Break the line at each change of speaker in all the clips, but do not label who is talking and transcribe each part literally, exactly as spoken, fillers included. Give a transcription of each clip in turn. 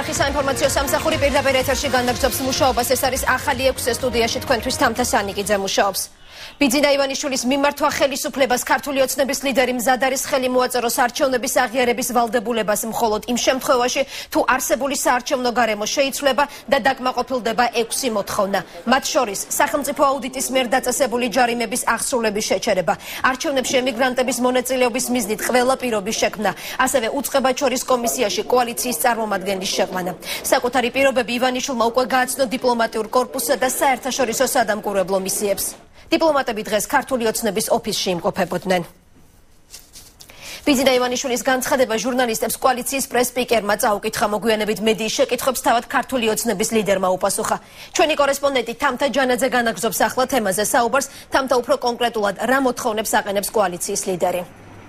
ოქროთახის საინფორმაციო სამსახური პირდაპირ ეთერში განაგრძობს მუშაობას. ეს არის ახალი ექვსე სტუდიაში თქვენთვის თამთა სანიკიძე მუშაობს. ბიძინა ივანიშვილის მიმართვა ხელისუფლებას ქართული ოცნების ლიდერი მზად არის ხელი მოაწეროს არჩევნების აღიარების ვალდებულებას მხოლოდ იმ შემთხვევაში, თუ არსებული საარჩევნო გარემო შეიცვლება და დაკმაყოფილდება ექვსი მოთხოვნა. მათ შორის სახელმწიფო აუდიტის მიერ დაწესებული ჯარიმების აღსრულების შეჩერება, არჩევნებში ემიგრანტების მონაწილეობის მიზნით ყველა პირობის შექმნა, ასევე უწყებად შორის კომისიაში კოალიციის წარმომადგენლის შეყვანა. საკუთარი პირობები ივანიშვილმა უკვე გააცნო დიპლომატიურ კორპუსსა და საერთაშორისო სადამკვირვებლო მისიებს. დიპლომატები დღეს ქართული ოცნების ოფისში იმყოფებოდნენ. ბიძინა ივანიშვილის განცხადება ჟურნალისტებს კოალიციის პრეს-სპიკერმა წაუკითხა. მოგვიანებით მედიის შეკითხვებს თავად ქართული ოცნების ლიდერმა უპასუხა. ჩვენი კორესპონდენტი თამთა ჯანაძე განაგრძობს ახლა თემაზე საუბარს. თამთა, უფრო კონკრეტულად რა მოთხოვნებს აყენებს კოალიციის ლიდერი?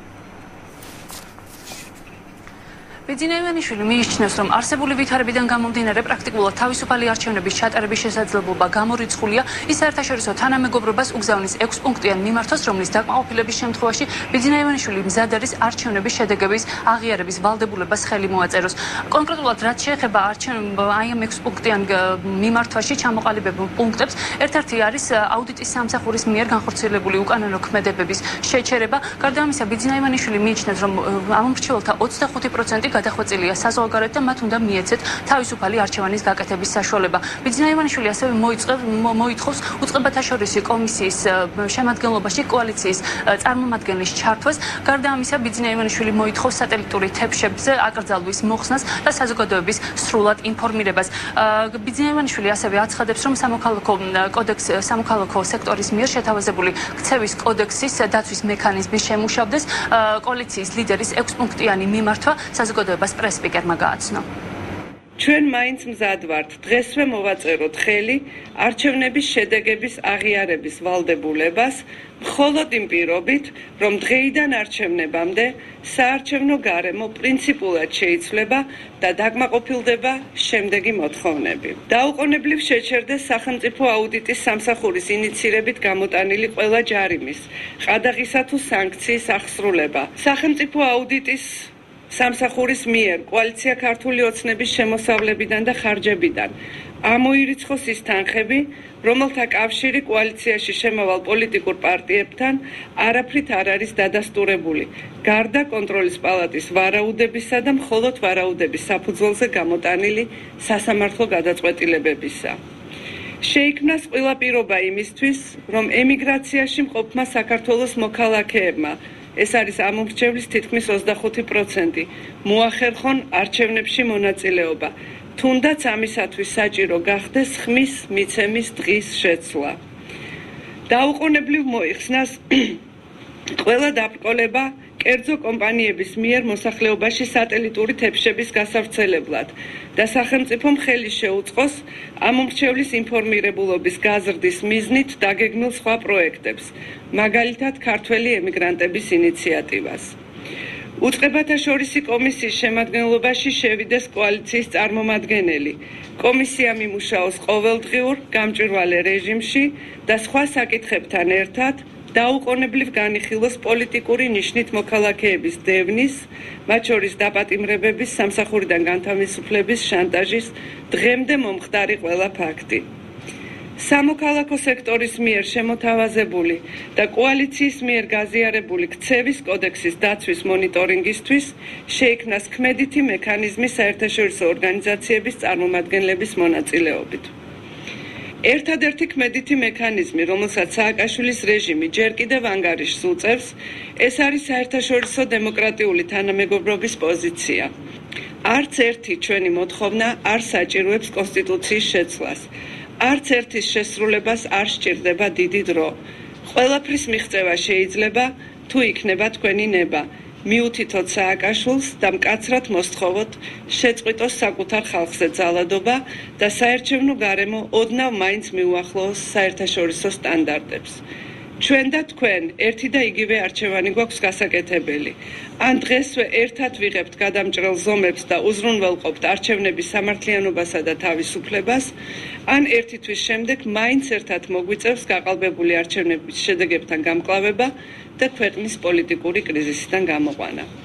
ბიძინა ივანიშვილი მიიჩნევს, რომ არსებული ვითარებიდან გამომდინარე პრაქტიკულად თავისუფალი არჩევნების ჩატარების შესაძლებლობა გამორიცხულია. ის საერთაშორისო თანამეგობრობას უგზავნის ექვს პუნქტიან მიმართვას, რომლის დაკმაყოფილების შემთხვევაში ბიძინა ივანიშვილი მზად არის არჩევნების შედეგების აღიარების ვალდებულებას ხელი მოაწეროს. კონკრეტულად რაც შეეხება აი ამ ექვს პუნქტიან მიმართვაში ჩამოყალიბებულ პუნქტებს, ერთ-ერთი არის აუდიტის სამსახურის მიერ განხორციელებული უკანონო ქმედებების შეჩერება. გარდა ამისა, ბიძინა ივანიშვილი მიიჩნევს, რომ ამ მრჩეველთა ოცდახუთი პროცენტი გადახვეწილია საზღვარგარეთ და მათ უნდა მიეცეთ თავისუფალი არჩევანის გაკეთების საშუალება. ბიძინა ივანიშვილი ასევე მოითხოვს უწყებათა შორისი კომისიის შემადგენლობაში კოალიციის წარმომადგენლის ჩართვას. გარდა ამისა, ბიძინა ივანიშვილი მოითხოვს სატელიტური თებშებზე აკრძალვის მოხსნას და საზოგადოების სრულად ინფორმირებას. ბიძინა ივანიშვილი ასევე აცხადებს, რომ სამოქალაქო კოდექს სამოქალაქო სექტორის მიერ შეთავაზებული ქცევის კოდექსის დაცვის მექანიზმი შემუშავდეს. კოალიციის ლიდერის ექვს პუნქტიანი მიმართვა საზოგადოებას პრეს-სპიკერმა გააცნო.
ჩვენ მაინც მზად ვართ დღესვე მოვაწეროთ ხელი არჩევნების შედეგების აღიარების ვალდებულებას, მხოლოდ იმ პირობით, რომ დღეიდან არჩევნებამდე საარჩევნო გარემო პრინციპულად შეიცვლება და დაკმაყოფილდება შემდეგი მოთხოვნები. დაუყოვნებლივ შეჩერდეს სახელმწიფო აუდიტის სამსახურის ინიცირებით გამოტანილი ყველა ჯარიმის, ყადაღისა თუ სანქციის აღსრულება. სახელმწიფო აუდიტის სამსახურის მიერ კოალიცია ქართული ოცნების შემოსავლებიდან და ხარჯებიდან ამოირიცხოს ის თანხები, რომელთა კავშირი კოალიციაში შემავალ პოლიტიკურ პარტიებთან არაფრით არ არის დადასტურებული, გარდა კონტროლის პალატის ვარაუდებისა და მხოლოდ ვარაუდების საფუძველზე გამოტანილი სასამართლო გადაწყვეტილებებისა. შეიქმნას ყველა პირობა იმისთვის, რომ ემიგრაციაში მყოფმა საქართველოს მოქალაქეებმა, ეს არის ამ მრჩევლის თითქმის ოცდახუთი პროცენტი, მოახერხონ არჩევნებში მონაწილეობა, თუნდაც ამისათვის საჭირო გახდეს ხმის მიცემის დღის შეცვლა. დაუყოვნებლივ მოიხსნას ყველა დაბრკოლება კერძო კომპანიების მიერ მოსახლეობაში სატელიტური თებშების გასავრცელებლად და სახელმწიფომ ხელი შეუწყოს ამ მრჩევლის ინფორმირებულობის გაზრდის მიზნით დაგეგმილ სხვა პროექტებს, მაგალითად ქართველი ემიგრანტების ინიციატივას. უწყებათა შორისი კომისიის შემადგენლობაში შევიდეს კოალიციის წარმომადგენელი. კომისია მიმუშაოს ყოველდღიურ გამჭვირვალე რეჟიმში და სხვა საკითხებთან ერთად დაუყოვნებლივ განიხილოს პოლიტიკური ნიშნით მოქალაქეების დევნის, მათ შორის დაპატიმრებების, სამსახურიდან განთავისუფლების, შანტაჟის დღემდე მომხდარი ყველა ფაქტი. სამოქალაქო სექტორის მიერ შემოთავაზებული და კოალიციის მიერ გაზიარებული ქცევის კოდექსის დაცვის მონიტორინგისთვის შეიქმნას ქმედითი მექანიზმი საერთაშორისო ორგანიზაციების წარმომადგენლების მონაწილეობით. ერთადერთი ქმედითი მექანიზმი, რომელსაც სააკაშვილის რეჟიმი ჯერ კიდევ ანგარიშს უწევს, ეს არის საერთაშორისო დემოკრატიული თანამეგობრობის პოზიცია. არც ერთი ჩვენი მოთხოვნა არ საჭიროებს კონსტიტუციის შეცვლას. არც ერთის შესრულებას არ სჭირდება დიდი დრო. ყველაფრის მიღწევა შეიძლება, თუ იქნება თქვენი ნება. მიუთითოთ სააკაშვილს და მკაცრად მოსთხოვოთ შეწყვიტოს საკუთარ ხალხზე ძალადობა და საარჩევნო გარემო ოდნავ მაინც მიუახლოვოს საერთაშორისო სტანდარტებს. ჩვენ და თქვენ ერთი და იგივე არჩევანი გვაქვს გასაკეთებელი. ან დღესვე ერთად ვიღებთ გადამჭრელ ზომებს და უზრუნველყოფთ არჩევნების სამართლიანობასა და თავისუფლებას, ან ერთი თვის შემდეგ მაინც ერთად მოგვიწევს გაყალბებული არჩევნების შედეგებთან გამკლავება და ქვეყნის პოლიტიკური კრიზისიდან გამოყვანა.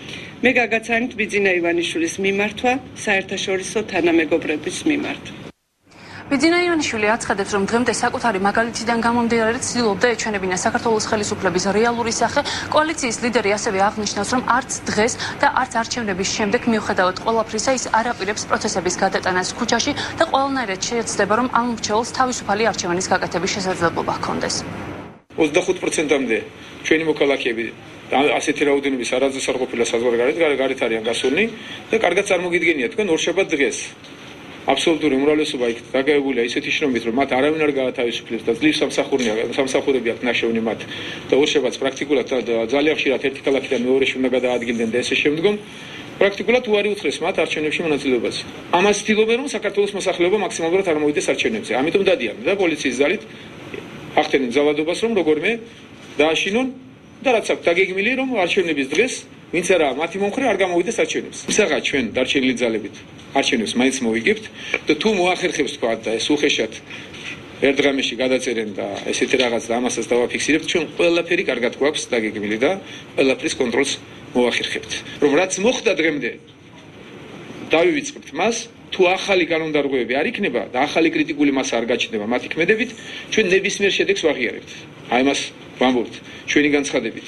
მე გაგაცანით ბიძინა ივანიშვილის მიმართვა საერთაშორისო თანამეგობრების მიმართ.
ბიძინა ივანიშვილი აცხადებს, რომ დღემდე საკუთარი მაგალითიდან გამომდინარე ცდილობდა ეჩვენებინა საქართველოს ხელისუფლების რეალური სახე. კოალიციის ლიდერი ასევე აღნიშნავს, რომ არც დღეს და არც არჩევნების შემდეგ მიუხედავად ყველაფრისა ის არ აპირებს პროცესების გადატანას ქუჩაში და ყველანაირად შეეცდება, რომ ამ მრჩეველს თავისუფალი არჩევანის გაკეთების შესაძლებლობა ჰქონდეს.
ოცდახუთ პროცენტამდე ჩვენი მოქალაქეები ასეთი რაოდენობის არასდროს არ ყოფილა საზღვარგარეთ, გარეთ არიან გასულნი და კარგად წარმოგიდგენია თქვენ ორშაბათ დღეს. აბსოლუტური უმრავლესობა იქ დაგაებულია ისეთი შრომით, რომ მათ არავინ არ გაათავისუფლებს და ძლივ სამსახურია, სამსახურები აქვს ნაშოვნი მათ და ორშაბათს პრაქტიკულად ძალიან ხშირად ერთი ქალაქიდან მეორეში უნდა გადაადგილდნენ და ესე შემდგომ პრაქტიკულად უარი უთხრეს მათ არჩევნებში მონაწილეობას. ამას ცდილობენ, რომ საქართველოს მოსახლეობა მაქსიმალურად არ მოვიდეს არჩევნებზე. ამიტომ დადიან და პოლიციის ძალით ახდენენ ძალადობას, რომ როგორმე დააშინონ და რაც აქვს დაგეგმილი, რომ არჩევნების დღეს ვინც არა მათი მომხრე არ გამოვიდეს არჩევნებს. ისაღა ჩვენ დარჩენილი ძალებით არჩევნებს მაინც მოვიგებთ და თუ მოახერხებს თქვა და ეს უხეშად ერთ დღეში გადაწერენ და ესეთი რაღაც და ამასაც დავაფიქსირებთ, ჩვენ ყველაფერი კარგად გვაქვს დაგეგმილი და ყველაფრის კონტროლს მოახერხებთ. რომ რაც მოხდა დღემდე დავივიწყებთ მას, თუ ახალი კანონდარღვევები არ იქნება და ახალი კრიტიკული მასა არ გაჩნდება მათი ქმედებით, ჩვენ ნებისმიერ შედეგს ვაღიარებთ. აი მას ვამბობთ ჩვენი განცხადებით.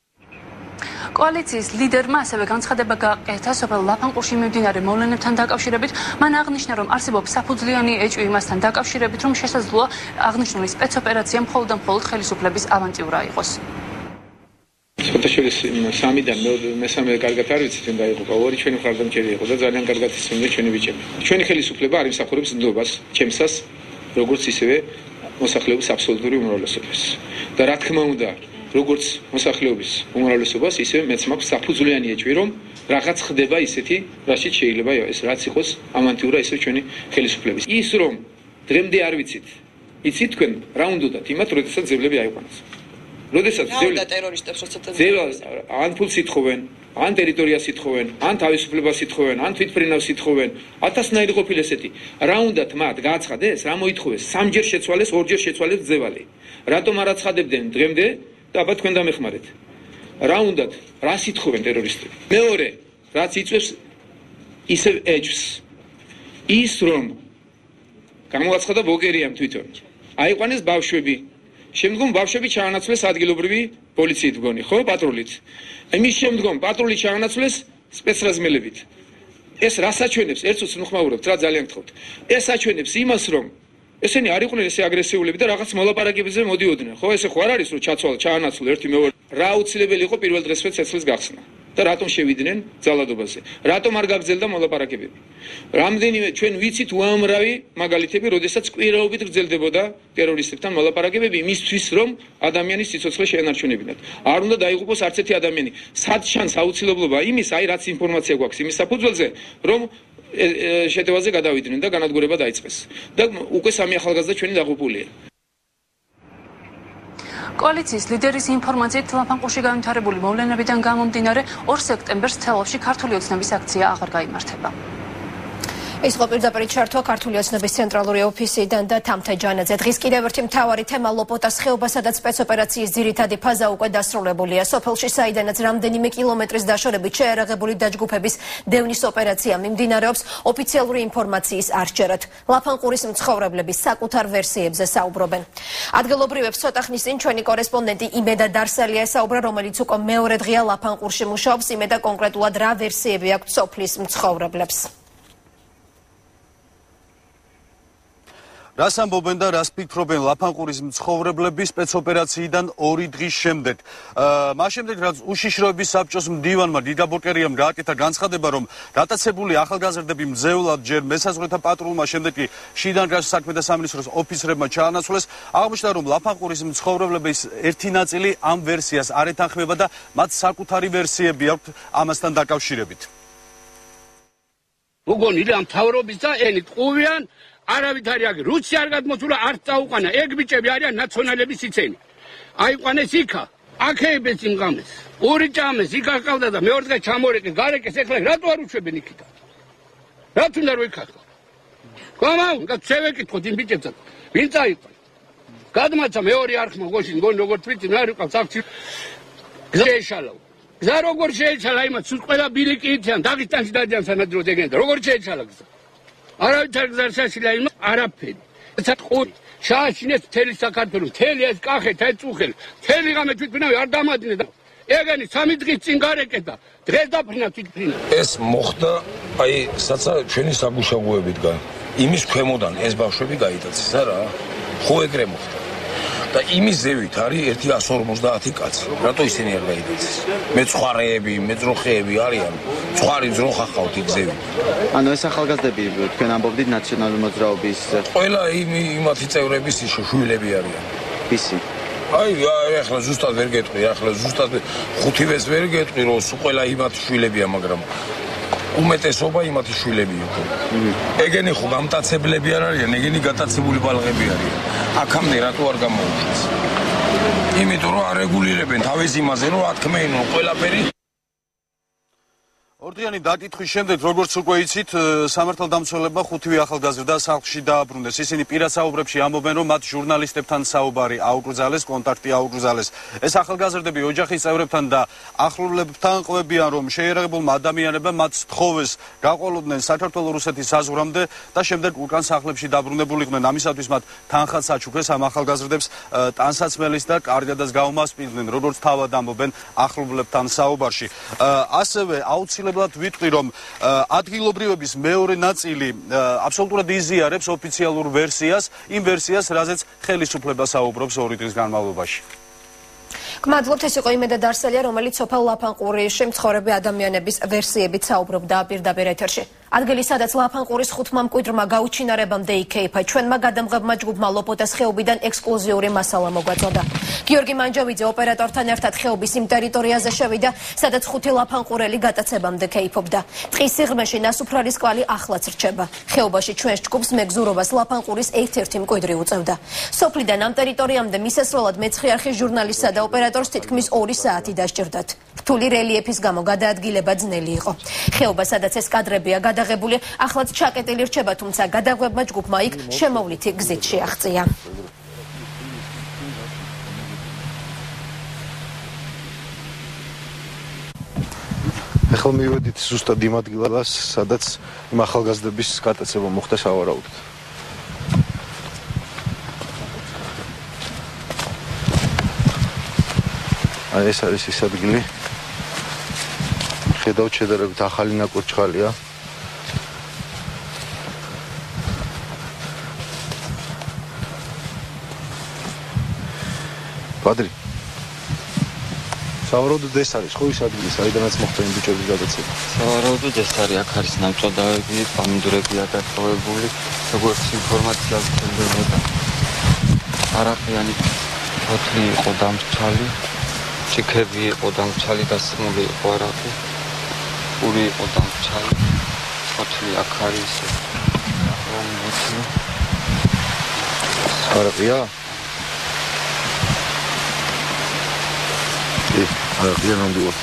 კოალიციის ლიდერმა ასევე განცხადება გააკეთა სოფელ ლაფანყურში მიმდინარე მოვლენებთან დაკავშირებით. მან აღნიშნა, რომ არსებობს საფუძვლიანი ეჭვი იმასთან დაკავშირებით, რომ შესაძლოა აღნიშნული სპეცოპერაცია მხოლოდ და მხოლოდ ხელისუფლების ავანტიურა იყოს.
სოთაშორის სამიდან მესამე კარგად არ ვიცით, უნდა იყო ორი ჩვენი მხარდამჭერი იყო და ძალიან კარგად ისმენდა ჩვენი ბიჭები. ჩვენი ხელისუფლება არ იმსახურებს ნდობას, ჩემსას, როგორც ისევე მოსახლეობის აბსოლუტური უმრავლესობას. და რა თქმა უნდა, როგორც მოსახლეობის უმრავლესობას, ისევე მეც მაქვს საფუძვლიანი ეჭვი, რომ რაღაც ხდება ისეთი, რაშიც შეიძლება ეს რაც იყოს ავანტიურა ისე ჩვენი ხელისუფლების. ის რომ დღემდე არ ვიცით, იცით თქვენ რა უნდათ იმათ, როდესაც ძებლები აიყვანეს. როდესაც
ძებლები ტერორისტებს როდესაც
ძებლები ან ფულს ითხოვენ, ან ტერიტორიას ითხოვენ, ან თავისუფლებას ითხოვენ, ან თვითმფრინავს ითხოვენ, ათასნაირი ყოფილ ესეთი. რა უნდათ მათ გააცხადეს, რა მოითხოვეს, სამჯერ შეცვალეს, ორჯერ შეცვალეს ძევალი. რატომ არ აცხადებდნენ დღემდე? და აბა თქვენ დამეხმარეთ. რა უნდათ, რას ითხოვენ ტერორისტები? მეორე, რაც იწვევს ისევ ეჭვს. ის რომ გამოაცხადა ბოგერიამ თვითონ. აიყვანეს ბავშვები. შემდგომ ბავშვები ჩაანაცვლეს ადგილობრივი პოლიციით მგონი, ხო, პატრულით. იმის შემდგომ პატრული ჩაანაცვლეს სპეცრაზმელებით. ეს რას აჩვენებს? ერთს უხმაურობთ, რა ძალიან გთხოვთ. ეს აჩვენებს იმას, რომ ესენი არ იყვნენ ესე აგრესიულები და რაღაც მოლაპარაკებებზე მოდიოდნენ. ხო, ესე ხო არ არის, რომ ჩაცვალ, ჩაანაცვლო ერთი მეორე. რა აუცილებელი იყო პირველ დღესვე ცეცხლის გახსნა? და რატომ შევიდნენ ძალადობაზე? რატომ არ გაგრძელდა მოლაპარაკებები? რამდენიმე ჩვენ ვიცით უამრავი მაგალითები, როდესაც კვირაობით გრძელდებოდა ტერორისტებთან მოლაპარაკებები იმისთვის, რომ ადამიანის სიცოცხლე შეენარჩუნებინათ. არ უნდა დაიღუპოს არც ერთი ადამიანი. სად ჩანს აუცილებლობა იმის, აი რაც ინფორმაცია გვაქვს იმის საფუძველზე, რომ შეტევაზე გადავიდნენ და განადგურება დაიწყეს. და უკვე სამი ახალგაზრდა ჩვენი დაღუპულია.
კოალიციის ლიდერის ინფორმაციით ლაფანყურში განვითარებული მოვლენებიდან გამომდინარე ორ სექტემბერს თელავში ქართული ოცნების აქცია აღარ გაიმართება.
ეს იყო პირდაპირ ჩართვა ქართული ოცნების ცენტრალური ოფისიდან და თამთა ჯანაძე. დღის კიდევ ერთი მთავარი თემა ლოპოტას ხეობა, სადაც სპეცოპერაციის ძირითადი ფაზა უკვე დასრულებულია. სოფელში, საიდანაც რამდენიმე კილომეტრის დაშორებით შეერაღებული დაჯგუფების დევნის ოპერაცია მიმდინარეობს, ოფიციალური ინფორმაციის არჩერად. ლაფანყურის მცხოვრებლების საკუთარ ვერსიებზე საუბრობენ. ადგილობრივებს ცოტა ხნის წინ ჩვენი კორესპონდენტი იმედა დარსალია ესაუბრა, რომელიც უკვე მეორე დღეა ლაფანყურში მუშაობს. იმედა კონკრეტულად რა ვერსიები აქვს სოფლის მცხოვრებლებს?
რას ამბობენ და რას ფიქრობენ ლაფანყურის მცხოვრებლები სპეცოპერაციიდან ორი დღის შემდეგ. მას შემდეგ რაც უშიშროების საბჭოს მდივანმა დიდა ბოკერიამ გააკეთა განცხადება, რომ დატაცებული ახალგაზრდები მძევლად ჯერ მესაზღვრეთა პატრულმა, შემდეგ კი შინაგან საქმეთა სამინისტროს ოფიცრებმა ჩაანაცვლეს, აღმოჩნდა, რომ ლაფანყურის მცხოვრებლების ერთი ნაწილი ამ ვერსიას არ ეთანხმება და მათ საკუთარი ვერსიები აქვთ ამასთან დაკავშირებით.
უგონი რა მთავრობის და ენით ყუვიან არავითარი აგ რუსი არ გადმოსულა არ წაუყანა ეგ ბიჭები არიან ნაციონალების სიცენი აიყვანეს იქა აქეებეს იმ ღამეს ორი ჭამეს იქ აკავდა და მეორე დღე ჩამორეკე გარეკეს ეხლა რატო არ უშვებენ იქიდან რა თუნდა რო იქა გამაუ გაცევეკითხოთ იმ ბიჭებთან ვინ წაიყვან გადმაცა მეორე არხმა გოშინ გონ როგორც ვიცი რა რიყავს აქცი გზეშალო გზა როგორ შეეცალა იმათ სულ ყველა ბილიკი იციან დაღისტანში დაძიან სანადროდ ეგენდა როგორ შეეცალა გზა არავითარ გზას შეეცალა იმ არაფერი ეცად ყური შააშინეს მთელი საქართველოს მთელი ეს კახეთ ეს წუხელი მთელი ღამე თვითმფრინავი არ დამადინე და ეგენი სამი დღის წინ გარეკედა დღეს დაფრინა თვითმფრინავი
ეს მოხდა აი საცა ჩვენი საგუშაგოებიდან იმის ქვემოდან ეს ბავშვები გაიტაცეს არა ხო ეგრე მოხდა და იმის ზევით არის ერთი ასი ორმოცდაათი კაცი რატო ისინი არ გაიტაცეს მეცხვარეები მეძროხეები არიან ცხვარი ძროხა ხავთ იქ ზევით
ანუ ეს ახალგაზრდები თქვენ ამბობდით ნაციონალური მოძრაობის
ყველა იმ იმათი წევრების შვილები არიან
ისი
აი ახლა ზუსტად ვერ გეტყვი ახლა ზუსტად ხუთივეს ვერ გეტყვი რომ ყველა იმათი შვილებია მაგრამ უმეტესობა იმათი შვილები იყო. ეგენი ხო გამტაცებლები არ არიან, ეგენი გატაცებული ბალღები არიან. აქამდე რატო არ გამოუშვეს? იმიტომ რომ არეგულირებენ თავის იმაზე, რომ ათქმეინო ყველაფერი
ორდიანი დაკითხვის შემდეგ, როგორც უკვე იცით, სამართალდამცველებმა ხუთივე ახალგაზრდა სახლში დააბრუნდეს. ისინი პირად საუბრებში ამბობენ, რომ მათ ჟურნალისტებთან საუბარი აუკრძალეს, კონტაქტი აუკრძალეს. ეს ახალგაზრდები ოჯახის წევრებთან და ახლობლებთან ყვებიან, რომ შეიარაღებულმა ადამიანებმა მათ სთხოვეს გაყოლოდნენ საქართველო-რუსეთის საზღვრამდე და შემდეგ უკან სახლებში დაბრუნებულიყვნენ. ამისათვის მათ თანხაც აჩუქეს ამ ახალგაზრდებს ტანსაცმელის და კარგადაც გაუმასპინდნენ, როგორც თავად ამბობენ ახლობლებთან საუბარში. ასევე აუცილებლად ვიტყვი რომ ადგილობრივების მეორე ნაწილი აბსოლუტურად იზიარებს ოფიციალურ ვერსიას, იმ ვერსიას, რაზეც ხელისუფლება საუბრობს ორი დღის განმავლობაში.
გმადლობთ, ეს იყო იმედა დარსელია, რომელიც სოფელ ლაფანყურიში მცხოვრები ადამიანების ვერსიებით საუბრობდა პირდაპირ ეთერში. ადგილი, სადაც ლაფანყურის ხუთმა მკვიდრმა გაუჩინარებამდე იქეიფა, ჩვენმა გადამღებმა ჯგუფმა ლოპოტას ხეობიდან ექსკლუზიური მასალა მოგვაწოდა. გიორგი მანჯოვიძე ოპერატორთან ერთად ხეობის იმ ტერიტორიაზე შევიდა, სადაც ხუთი ლაფანყურელი გატაცებამდე კეიფობდა. ტყის სიღრმეში ნასუფრალის კვალი ახლაც რჩება. ხეობაში ჩვენს ჯგუფს მეგზურობას ლაფანყურის ერთ-ერთი მკვიდრი უწევდა. სოფლიდან ამ ტერიტორიამდე მისასვლელად მეცხრე არხის ჟურნალისტსა და ოპერატორს თითქმის ორი საათი დასჭირდათ. რთული რელიეფის გამო გადაადგილება ძნელი იყო. ხეობა, სადაც ეს კადრებია გადაღებული, ახლაც ჩაკეტილი რჩება, თუმცა გადაღვებმა ჯგუფმა იქ შემოვლითი გზით შეაღწია.
ახლა მივედით ზუსტად იმ ადგილას, სადაც იმ ახალგაზრდების გატაცება მოხდა სავარაუდოდ. აი ეს არის ის ადგილი. ხედავთ შედარებით ახალი ნაკურჩხალია. პადრი სავარაუდოდ ეს არის ხო ის ადგილი, საიდანაც მოხდა იმ ბიჭების გადაცემა.
სავარაუდოდ ეს არის, აქ არის ნამწვადავები, პამიდურებია დაკავებული, როგორც ინფორმაცია გვქონდა. არაყიანი ფოთლი იყო დამრჩალი, ჩიქები იყო დამრჩალი, დასმული იყო არაყი, პური იყო დამრჩალი, ფოთლი აქ არის.
არაყია? არაყია ნამდვილად.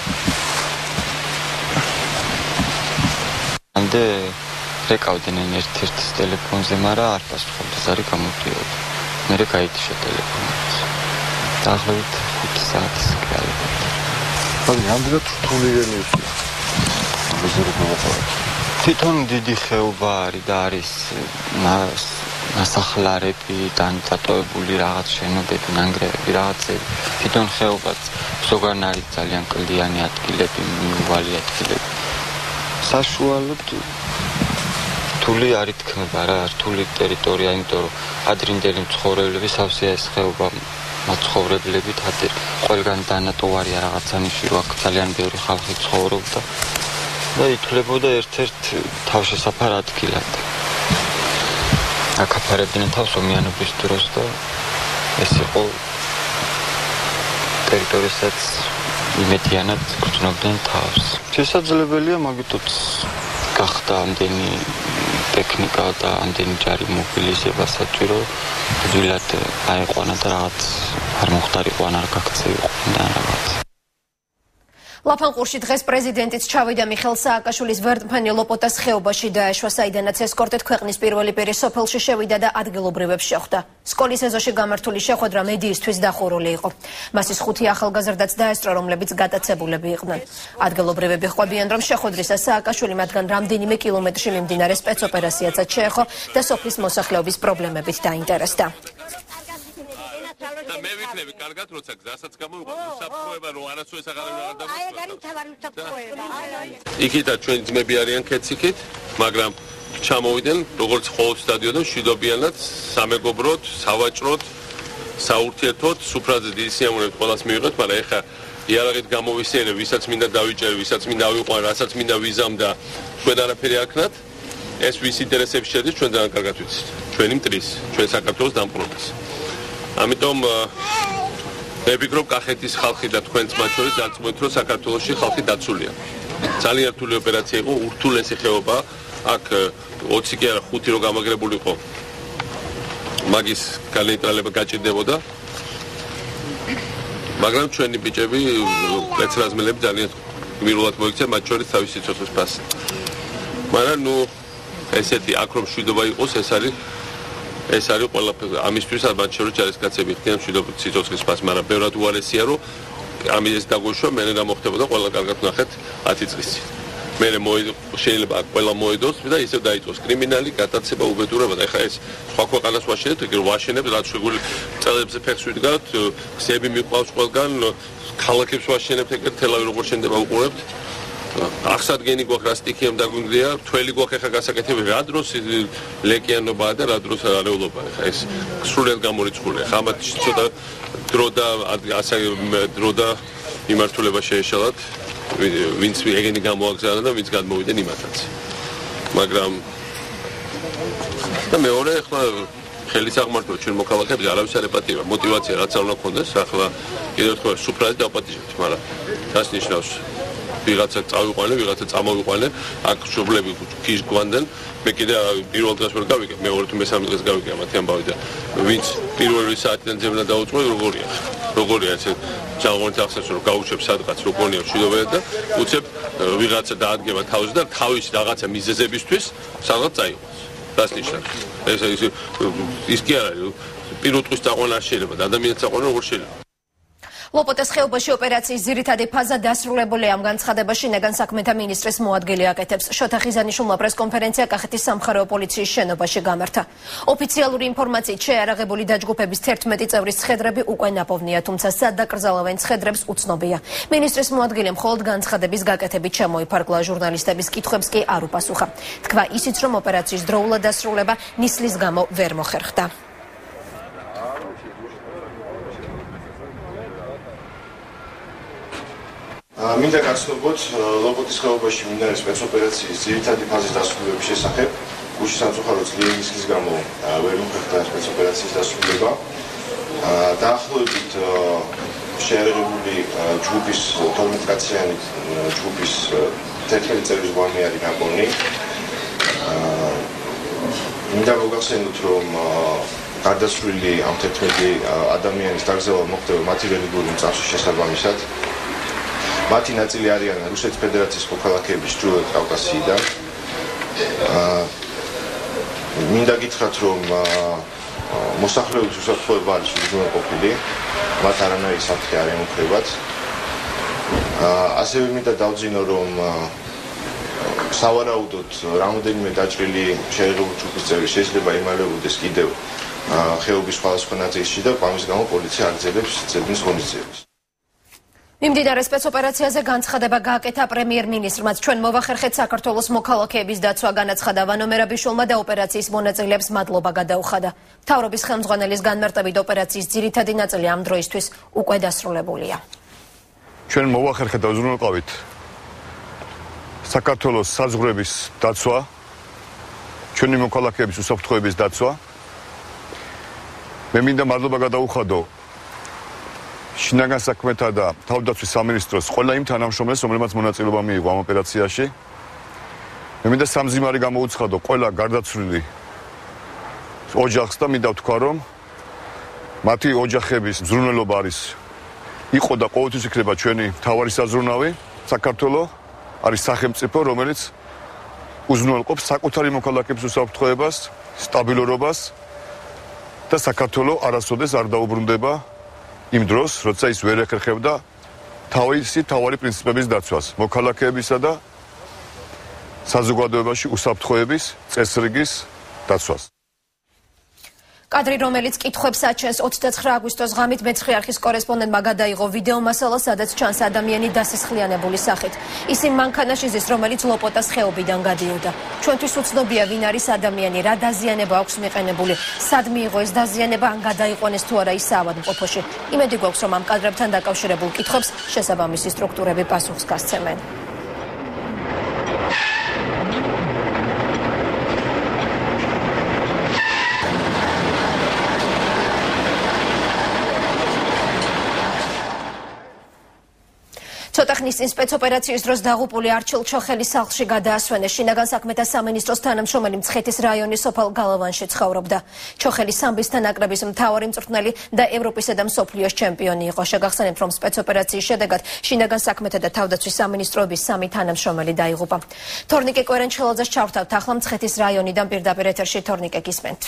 ამდე რეკავდნენ ერთ-ერთ ტელეფონზე, მაგრამ არ პასუხობდა, ზარი გამოდიოდა. მერე გაითიშა ტელეფონიც. დაახლოებით ხუთი საათის გაიგო.
მაგრამ ამდენად რთული რელიეფია.
თვითონ დიდი ხეობა არის და არის ნასახლარები, დატოვებული რაღაც შენობები, ნანგრევები, რაღაცები. თვითონ ხეობაც ზოგან არის ძალიან კლდიანი ადგილები, მიუვალი ადგილები. საშუალოდ რთული არ ითქმება რა, რთული ტერიტორია, იმიტომ რომ ადრინდელი მცხოვრებლები სავსეა ეს ხეობა მაცხოვრებლებით, ადრე ყველგან დანატოვარია რაღაცანიში, რომ აქ ძალიან ბევრი ხალხი ცხოვრობდა და ითვლებოდა ერთ-ერთ თავშესაფარ ადგილად. აქ აფარებდნენ თავს ომიანობის დროს და ეს იყო ტერიტორიასაც იმედიანად გრძნობდნენ თავს. შესაძლებელია, მაგითაც გახდა ამდენი ტექნიკა და ამდენი ჯარი მობილიზება საჭირო, ძილად აეყვანა და რაღაც არ მოხდარიყო, ან არ გაქცევიყო და რაღაც.
ლაფანყურში დღეს პრეზიდენტიც ჩავიდა მიხეილ სააკაშვილის ვერტმფრენი ლოპოტას ხეობაში დაეშვა, საიდანაც ესკორტით ქვეყნის პირველი პირი სოფელში შევიდა და ადგილობრივებს შეხვდა. სკოლის ეზოში გამართული შეხვედრა მედიისთვის დახურული იყო. მასის ხუთი ახალგაზრდაც დაესწრო, რომლებიც გატაცებულები იყვნენ. ადგილობრივები ხვდებიან, რომ შეხვედრისას სააკაშვილი მათგან რამდენიმე კილომეტრში მიმდინარე სპეცოპერაციაცაც შეეხო და სოფლის მოსახლეობის პრობლემებით დაინტერესდა.
და მე ვიქნები კარგად როცა გზასაც გამოვიყო უსაფრთხოება რომ არასოდეს აღარ არ დავიწყო. აი ეგ არის თავარი უსაფრთხოება. იქითაც ჩვენი ძმები არიან ქეციქით, მაგრამ ჩამოვიდნენ როგორც ყოველ სტადიონში მშვიდობიანად, სამეგობროდ, სავაჭროდ, საურთიერთოდ, სუფრაზე დიდი სიამოვნებით ყველას მივიღეთ, მაგრამ ეხა იარაღით გამოვისეირე, ვისაც მინდა დავიჭერე, ვისაც მინდა ავიყვან, რასაც მინდა ვიზამ და ჩვენ არაფერი აქნათ. ეს ვის ინტერესებში შედის, ჩვენ ძალიან კარგად ვიცით. ჩვენი მტრის, ჩვენ საქართველოს დამყრობას. ამიტომ მე ვფიქრობ, კახეთის ხალხი და თქვენც მათ შორის დარწმუნდით, რომ საქართველოში ხალხი დაცულია. ძალიან რთული ოპერაცია იყო, ურთულესი ხეობა, აქ ოცი კი არა, ხუთი რო გამაგრებულიყო. მაგის განეიტრალება გაჭირდებოდა. მაგრამ ჩვენი ბიჭები, პლეცრაზმელები ძალიან გმირულად მოიქცნენ, მათ შორის თავისი სიცოცხლის ფასი. მაგრამ ნუ ესეთი აქ რომ მშვიდობა იყოს, ეს არის ეს არის ყველაფერი ამისთვის მათ შორის ჯარისკაცები ხდიან მშვიდობის სიცოცხლის ფასს, მაგრამ ბევრად უარესია რომ ამის დაგვეშვა მე რა მოხდებოდა ყველა კარგად ნახეთ ათი წლის წინ. მე შეიძლება ყველა მოედოს და ისევ დაიწყოს კრიმინალი, გატაცება, უბედურება და ეხლა ეს სხვა ქვეყანას ვაშენებთ, ეგრე ვაშენებთ, რაც შეგული წელებზე ფეხს ვიდგათ, გზები მიყვავს ყველგან, ქალაქებს ვაშენებთ, ეგრე თელავი როგორ შენდება უყურებთ. აღსადგენი გვაქვს, რა სტიქიამ დაგვიგდია, თველი გვაქვს ეხა გასაკეთებელი, რა დროს ლეკიანობაა და რა დროს არეულობაა. ეხა ეს სრულად გამორიცხულია. ხა ამათ ცოტა დრო და ასე დრო და მიმართულება შეეშალათ, ვინც ეგენი გამოაგზავნა და ვინც გადმოვიდნენ იმათაც. მაგრამ და მეორე ეხლა ხელის აღმართვა ჩვენ მოქალაქეებს არავის არ ეპატიება, мотивация რაც არ უნდა გქონდეს, ახლა კიდევ ერთხელ სუფრაზე დავპატიჟებთ, მაგრამ რას ნიშნავს? ვიღაცა წავიყვანე, ვიღაცა წამოვიყვანე, აქ შობლები გიშ გვანდენ, მე კიდე პირველ დღეს ვერ გავიგე, მეორე თუ მესამე დღეს გავიგე მათი ამბავი და ვინც პირველი საათიდან ძებნა დაუწყო, როგორია? როგორია ეს ჯანმრთელობით ახსენს რომ გაუჩებ სადღაც როგორია მშვიდობა და უცებ ვიღაცა დაადგება თავს და თავის რაღაცა მიზეზებისთვის სადღაც წაიღოს. რას ნიშნავს? ეს ის კი არა, პირველ დღეს წაყვანა არ შეიძლება და ადამიანს წაყვანა როგორ შეიძლება?
ლოპოტას ხეობაში ოპერაციის ძირითადი ფაზა დასრულებულია. ამ განცხადებაში შინაგან საქმეთა მინისტრის მოადგილე აკეთებს. შოთა ხიზანიშვილმა პრესკონფერენცია კახეთის სამხარეო პოლიციის შენობაში გამართა. ოფიციალური ინფორმაციით შეარაღებული დაჯგუფების თერთმეტი წევრის ცხედრები უკვე ნაპოვნია, თუმცა სად დაკრძალავენ ცხედრებს უცნობია. მინისტრის მოადგილემ მხოლოდ განცხადების გაკეთებით შემოიფარგლა, ჟურნალისტების კითხვებს კი არ უპასუხა. თქვა ისიც, რომ ოპერაციის დროულად დასრულება ნისლის გამო ვერ მოხერხდა.
მინდა გაცნობოთ ლოპოტის ხეობაში მიმდინარე სპეცოპერაციის ძირითადი ფაზის დასრულების შესახებ. გუშინ სამწუხაროდ ძლიერი ნისლის გამო ვერ მოხერხდა სპეცოპერაციის დასრულება. დაახლოებით შეერაღებული ჯგუფის თორმეტ-კაციანი ჯგუფის თერთმეტი წევრის გვამი არის ნაპოვნი. მინდა მოგახსენოთ, რომ გარდაცვლილი ამ თერთმეტი ადამიანის დაკრძალვა მოხდება მათი რელიგიური წარსულის შესაბამისად. მათი ნაწილი არიან რუსეთის ფედერაციის მოქალაქეების ჩრდილოეთ კავკასიიდან. მინდა გითხრათ, რომ მოსახლეობის უსაფრთხოება არის უზრუნველყოფილი, მათ არანაირი საფრთხე არ ემუქრებათ. ასევე მინდა დავძინო, რომ სავარაუდოდ რამოდენიმე დაჭრილი შეერაღებული ჯგუფის წევრი შეიძლება იმალებოდეს კიდევ ხეობის სხვადასხვა ნაწილში და ამის გამო პოლიცია აგრძელებს ძებნის ღონისძიებას.
მიმდინარე სპეცოპერაციაზე განცხადება გააკეთა პრემიერ-მინისტრმა. ჩვენ მოვახერხეთ საქართველოს მოქალაქეების დაცვა, განაცხადა ვანო მერაბიშვილმა და ოპერაციის მონაწილეებს მადლობა გადაუხადა. მთავრობის ხელმძღვანელის განმარტებით ოპერაციის ძირითადი ნაწილი ამ დროისთვის უკვე დასრულებულია.
ჩვენ მოვახერხეთ და უზრუნველყავით საქართველოს საზღვრების დაცვა, ჩვენი მოქალაქეების უსაფრთხოების დაცვა. მე მინდა მადლობა გადაუხადო შინაგან საქმეთა და თავდაცვის სამინისტროს ყველა იმ თანამშრომლებს, რომლებმაც მონაწილეობა მიიღო ამ ოპერაციაში. მე მინდა სამზიმარი გამოუცხადო ყველა გარდაცვლილი ოჯახს და მინდა ვთქვა, რომ მათი ოჯახების ზრუნველობა არის იყო და ყოველთვის იქნება ჩვენი მთავარი საზრუნავი. საქართველოს არის სახელმწიფო, რომელიც უზრუნველყოფს საკუთარი მოქალაქეების უსაფრთხოებას, სტაბილურობას და საქართველოს არასოდეს არ დაუბრუნდება იმ დროს, როცა ის ვერ ეხერხებდა თავისი თავარი პრინციპების დაცვას, მოქალაქეებისა და საზოგადოებაში უსაფრთხოების წესრიგის დაცვას.
კადრი, რომელიც კითხვებს აჩენს ოცდაცხრა აგვისტოს ღამით მეცხრე არხის კორესპონდენტმა გადაიღო ვიდეო მასალა, სადაც ჩანს ადამიანი დასისხლიანებული სახით. ის იმ მანქანაშიზის, რომელიც ლოპოტას ხეობიდან გადიოდა. ჩვენთვის უცნობია, ვინ არის ადამიანი, რა დაზიანება აქვს მიყენებული, სად მიიღო ეს დაზიანება, ან გადაიყვანეს თუ არა ის საავადმყოფოში. იმედი გვაქვს, რომ ამ კადრებთან დაკავშირებულ კითხვებს შესაბამისი სტრუქტურები პასუხს გასცემენ. ცოტა ხნის წინ სპეცოპერაციის დროს დაღუპული არჩილ ჩოხელის სახლში გადაასვენეს. შინაგან საქმეთა სამინისტროს თანამშრომელი მცხეთის რაიონის სოფელ გალავანში ცხოვრობდა. ჩოხელი სამბის ნაკრების მთავარი მწვრთნელი და ევროპისა და მსოფლიოს ჩემპიონი იყო. შეგახსენებთ, რომ სპეცოპერაციის შედეგად შინაგან საქმეთა და თავდაცვის სამინისტროების სამი თანამშრომელი დაიღუპა. თორნიკე კვერენჩხელაძეს ჩავთავთ ახლა მცხეთის რაიონიდან პირდაპირ ეთერში. თორნიკე, გისმენთ.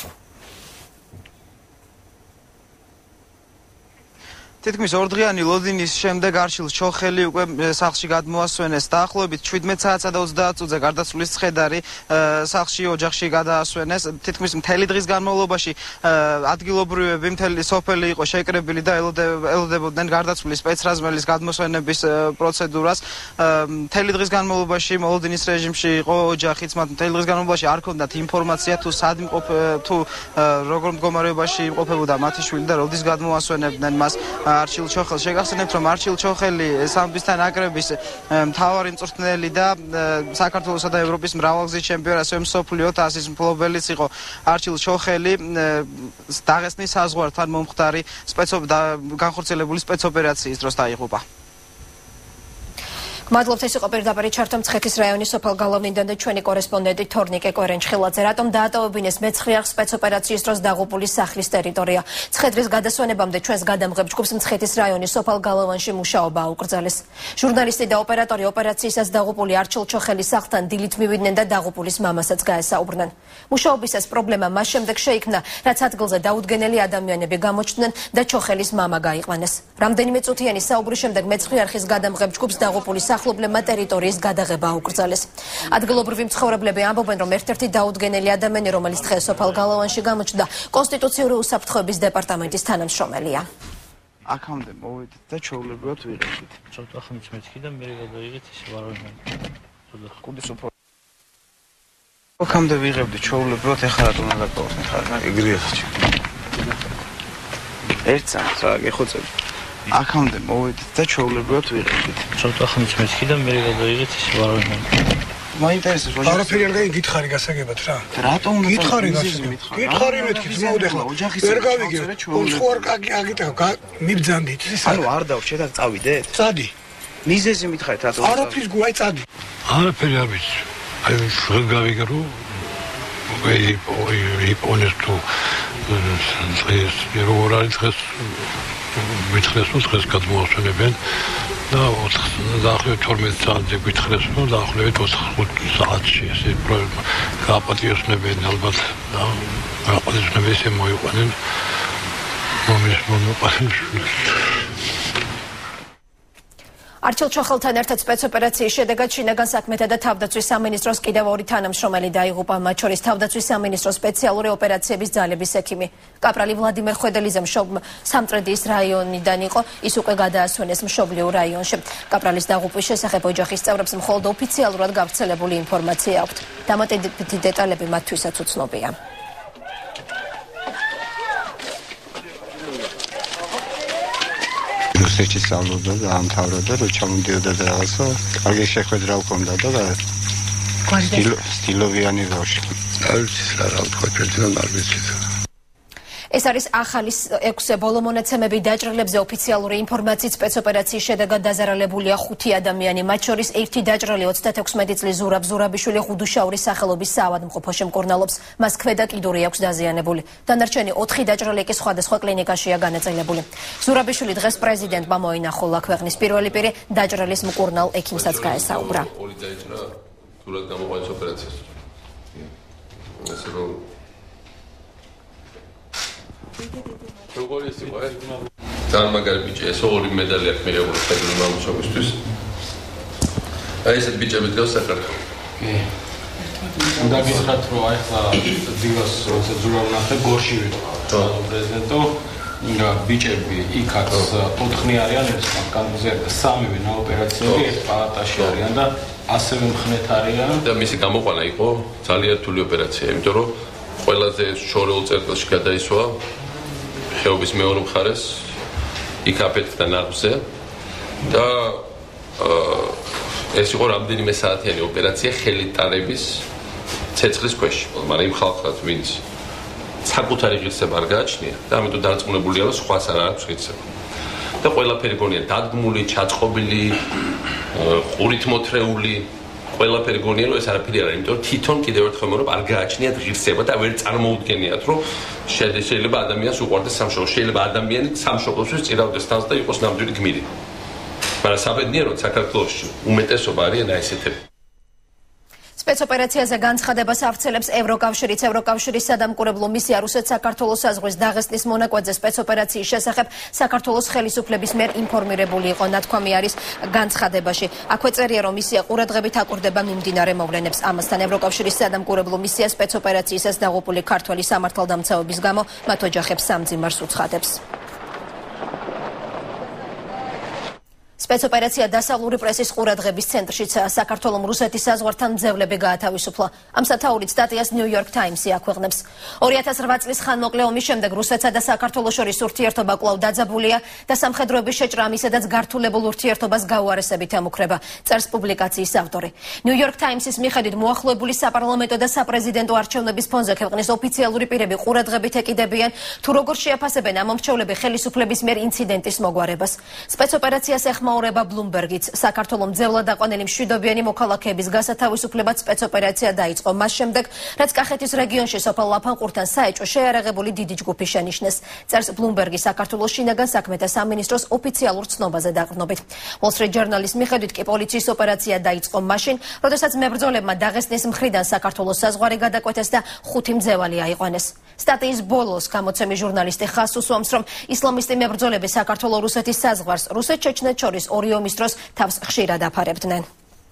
თითქმის ორდღიანი ლოდინის შემდეგ არჩილ ჩოხელი უკვე სახლში გადმოასვენეს. დაახლოებით შვიდმეტ საათსა და ოცდაათ წუთზე გარდაცვლილის ცხედარი სახლში ოჯახში გადაასვენეს. თითქმის მთელი დღის განმავლობაში ადგილობრივები მთელი სოფელი იყო შეკრებილი და ელოდებოდნენ გარდაცვლილის სპეცრაზმელის გადმოსვენების პროცედურას. მთელი დღის განმავლობაში ლოდინის რეჟიმში იყო ოჯახიც, მათ მთელი დღის განმავლობაში არ ჰქონდათ ინფორმაცია თუ სად იმყოფ თუ როგორ მდგომარეობაში იმყოფებოდა მათი შვილი და როდის გადმოასვენებდნენ მას. არჩილ ჩოხელი, შეგახსენებთ, რომ არჩილ ჩოხელი სამბისთან ნაკრების მთავარი მწვრთნელი და საქართველოსა და ევროპის მრავალგზის ჩემპიონი, ასევე მსოფლიო თასის მფლობელიც იყო. არჩილ ჩოხელი დაღესტნის საზღვართან მომხდარი განხორციელებული სპეცოპერაციის დროს დაიღუპა. მადლობთ, ეს იყო პირდაპირ ჩართო მცხეთის რაიონის სოფელ გალავნიდან და ჩვენი კორესპონდენტი თორნიკე კვერენჩხელაძე. რატომ დაატოვებინეს მეცხრე არხს სპეცოპერაციის დროს დაღუპული სახლის ტერიტორია? ცხედრის გადასვენებამდე ჩვენს გადამღებ ჯგუფს მცხეთის რაიონის სოფელ გალავანში მუშაობა აუკრძალეს. ჟურნალისტი და ოპერატორი ოპერაციისას დაღუპული არჩილ ჩოხელის სახლთან დილით მივიდნენ და დაღუპულის მამასაც გაესაუბრნენ. მუშაობისას პრობლემა მას შემდეგ შეიქმნა, რაც ადგილზე დაუდგენელი ადამიანები გამოჩნდნენ და ჩოხელის მამა გაიყვანეს. რამდენიმე წუთიანი საუბრის შემდეგ მეცხრე არხის გადამღებ ჯგუფს დაღუპული მახლობლებმა ტერიტორიის გადაღება აუკრძალეს. ადგილობრივი მცხოვრებლები ამბობენ, რომ ერთ-ერთი დაუდგენელი ადამიანი, რომელიც დღეს სოფელ გალავანში გამოჩნდა, კონსტიტუციური უსაფრთხოების დეპარტამენტის თანამშრომელია. აქამდე მოვედით და ჩვეულებრივად ვიღებდით.
ცოტა ხნით მეთქი და მე გადავიღეთ ის ვარავინ.
ხუდის უფრო აქამდე ვიღებდით ჩვეულებრივად, ეხლა რატომ უნდა დაკავოთ ხარ? ეგრეა ხჭი. ერთ წამს რა გეხოცები. აქამდე მოვედით და ჩვეულებრივად ვიღებდით.
ცოტა ხნით მეთქი და მე გადავიღეთ ის ვარავინ.
მაინტერესებს ოჯახი.
არაფერი არ გითხარი გასაგებად რა.
რატომ უნდა
გითხარი გასაგებად? გითხარი მეთქი მოვიდე ხლა. ვერ გავიგე. უცხო არ აგიტევ, მიბძანდით.
ანუ არ დავშე და წავიდეთ?
წადი.
მიზეზი მითხარით რატომ?
არაფრის გუაი წადი.
არაფერი არ ვიცი. აი შენ გავიგე რომ აი აი პონეს თუ დღეს როგორ არის დღეს მითხრეს რომ დღეს გადმოასვენებენ და დაახლოებით თორმეტ საათზე გითხრეს რომ დაახლოებით ოცდახუთი საათში ესე პრობლემა გააპატიოსნებენ ალბათ და გააპატიოსნებენ ესე მოიყვანენ მომის მომიყვანენ
არჩილ ჩოხელთან ერთად სპეცოპერაციის შედეგად შინაგან საქმეთა და თავდაცვის სამინისტროს კიდევ ორი თანამშრომელი დაიღუპა, მათ შორის თავდაცვის სამინისტროს სპეციალური ოპერაციების ძალების ექიმი. კაპრალი ვლადიმერ ხვედელიძე სამტრედიის რაიონიდან იყო, ის უკვე გადაასვენეს მშობლიურ რაიონში. კაპრალის დაღუპვის შესახებ ოჯახის წევრებს მხოლოდ ოფიციალურად გავრცელებული ინფორმაცია აქვთ. დამატებითი დეტალები მათთვისაც უცნობია.
რუსეთში სწავლობდა და ამთავრდა და ჩამოდიოდა და რაღაცა კარგი შეხვედრა ჰქონდა და სტილოვიანი ბავშვი. არ ვიცი რა რა თქვა, ერთიდან არ ვიცი.
ეს არის ახალი ექვსე ბოლო მონაცემები დაჭრილებზე ოფიციალური ინფორმაციით სპეცოპერაციის შედეგად დაზარალებულია ხუთი ადამიანი, მათ შორის ერთი დაჭრილი ოცდათექვსმეტი წლის ზურაბ ზურაბიშვილი ხუდუშაურის სახელობის საავადმყოფოში მკურნალობს, მას ქვედა კიდური აქვს დაზიანებული. დანარჩენი ოთხი დაჭრილი კი სხვადასხვა კლინიკაშია განაწილებული. ზურაბიშვილი დღეს პრეზიდენტმა მოინახულა, ქვეყნის პირველი პირი დაჭრილის მკურნალ ექიმსაც გაესაუბრა.
ორი დაიჭრა თულად გამოყვანის ოპერაციას. ეს რომ როგორ ის იყო ეს? ძალიან მაგარი ბიჭი, ეს ორი მედალი აქვს მიღებული ფედერალური მამაცობისთვის. აი ესეთ ბიჭები დგას საქართველოს. კი.
უნდა გითხრათ, რომ აი ხლა დილას როცა ზურაბ ნახე გორში ვიყო. პრეზიდენტო ბიჭები იქაც ოთხნი არიან, ეს კანონზე სამივე ოპერაციები ეს პალატაში არიან და ასევე მხნეთ არიან.
და მისი გამოყვანა იყო ძალიან რთული ოპერაცია, იმიტომ რომ ყველაზე შორეულ წერტილში გადაისვა ხეობის მეორე მხარეს, იქ აფეთქდა ნარვზე და ეს იყო რამდენიმე საათიანი ოპერაცია ხელით ტარების ცეცხლის ქვეშ, მაგრამ იმ ხალხად ვინც საკუთარი ღირსება არ გააჩნია და ამიტომ დარწმუნებულია რომ სხვას არ აქვს ღირსება. და ყველაფერი გონია დადგმული, ჩაწყობილი, ყურით მოთრეული, ყველაფერი გონია რომ ეს არაფერი არ არის, იმიტომ რომ თვითონ კიდევ ერთხელ მომრომ არ გააჩნიათ ღირსება და ვერ წარმოუდგენიათ რომ შეიძლება ადამიანს უყვარდეს სამშობლო, შეიძლება ადამიანი სამშობლოსთვის წირავდეს თავს და იყოს ნამდვილი გმირი. მაგრამ საბედნიეროდ საქართველოში უმეტესობა არიან აი ესეთები.
სპეცოპერაციაზე განცხადებას ავრცელებს ევროკავშირიც. ევროკავშირის სადამკვირვებლო მისია რუსეთ-საქართველოს საზღვრის დაღესტნის მონაკვეთზე სპეცოპერაციის შესახებ საქართველოს ხელისუფლების მიერ ინფორმირებული იყო, ნათქვამი არის განცხადებაში. აქვე წერია, რომ მისია ყურადღებით აკურდება მიმდინარე მოვლენებს. ამასთან ევროკავშირის სადამკვირვებლო მისია სპეცოპერაციისას დაღუპული ქართველი სამართალდამცავების გამო მათ ოჯახებს სამძიმარს უცხადებს. სპეცოპერაცია დასავლური პრესის ყურადღების ცენტრშიც საქართველოს რუსეთის საზღვართან მძევლები გაათავისუფლა. ამ სათაურით სტატიას New York Times-ი აქვეყნებს. ორი ათას რვა წლის ხანმოკლე ომის შემდეგ რუსეთსა და საქართველოს შორის ურთიერთობა კვლავ დაძაბულია და სამხედროების შეჭრა ამისედაც გართულებულ ურთიერთობას გაუარესებით ემუქრება, წერს პუბლიკაციის ავტორი. New York Times-ის მიხედვით მოახლოებული საპარლამენტო და საპრეზიდენტო არჩევნების ფონზე ქვეყნის ოფიციალური პირები ყურადღებით ეკიდებიან, თუ როგორ შეაფასებენ ამ მომრჩევლები ხელისუფლების მიერ ინციდენტის მოგვარებას. სპეცოპერაციას ეხმაურება ბლუმბერგიც. საქართველოს მძევლად აყვანილი მშვიდობიანი მოქალაქეების გასათავისუფლებად სპეცოპერაცია დაიწყო მას შემდეგ, რაც კახეთის რეგიონში სოფელ ლაფანყურთან საეჭვო შეარაღებული დიდი ჯგუფი შენიშნეს, წერს ბლუმბერგი საქართველოს შინაგან საქმეთა სამინისტროს ოფიციალურ ცნობაზე დაყრდნობით. Wall Street Journal-ის მიხედვით კი პოლიციის ოპერაცია დაიწყო მაშინ, როდესაც მებრძოლებმა დაღესტნის მხრიდან საქართველოს საზღვარი გადაკვეთეს და ხუთი მძევალი აიყვანეს. სტატიის ბოლოს გამოცემი ჟურნალისტი ხაზს უსვამს, რომ ისლამისტი მებრძოლები საქართველოს რუსეთის საზღვარს რუსეთ-ჩეჩნეთს შორის ორი ომის დროს თავს ხშირად აფარებდნენ.